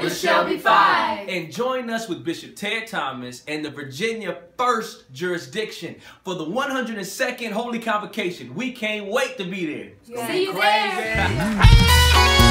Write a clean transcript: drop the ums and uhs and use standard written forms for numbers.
Promo-Shelby 5. And join us with Bishop Ted Thomas and the Virginia First Jurisdiction for the 102nd Holy Convocation. We can't wait to be there. See you there.